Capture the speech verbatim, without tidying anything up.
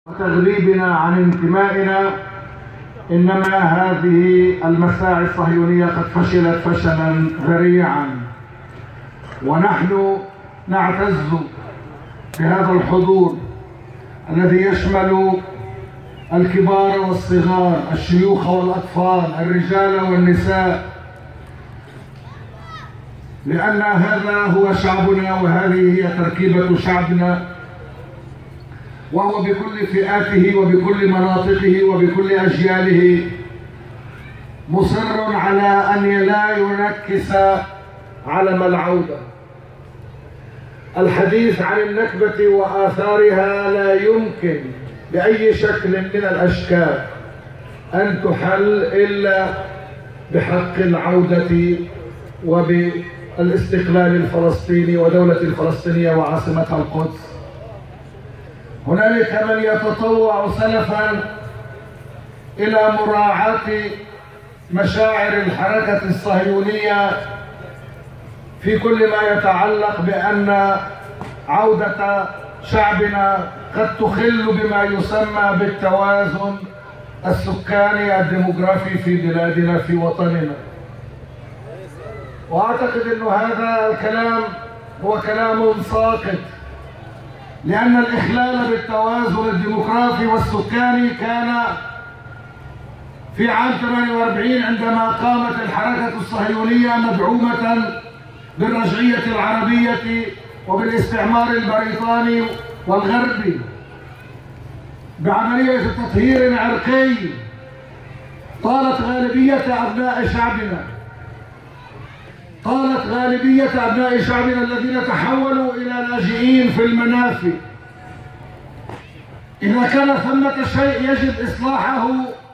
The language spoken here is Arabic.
تغريبنا عن انتمائنا، إنما هذه المساعي الصهيونية قد فشلت فشلا ذريعا، ونحن نعتز بهذا الحضور الذي يشمل الكبار والصغار، الشيوخ والأطفال، الرجال والنساء، لأن هذا هو شعبنا وهذه هي تركيبة شعبنا، وهو بكل فئاته وبكل مناطقه وبكل أجياله مصر على أن لا ينكس علم العودة. الحديث عن النكبة وآثارها لا يمكن بأي شكل من الأشكال أن تحل إلا بحق العودة وبالاستقلال الفلسطيني ودولة الفلسطينية وعاصمتها القدس. هنالك من يتطوع سلفا إلى مراعاة مشاعر الحركة الصهيونية في كل ما يتعلق بأن عودة شعبنا قد تخل بما يسمى بالتوازن السكاني الديموغرافي في بلادنا في وطننا. وأعتقد أن هذا الكلام هو كلام ساقط، لأن الإخلال بالتوازن الديموغرافي والسكاني كان في عام ثمانية وأربعين عندما قامت الحركة الصهيونية مدعومة بالرجعية العربية وبالاستعمار البريطاني والغربي بعملية تطهير عرقي. طالت غالبية أبناء شعبنا طالت غالبية أبناء شعبنا الذين تحولوا إلى لاجئين في المنافي. إذا كان ثمة شيء يجب إصلاحه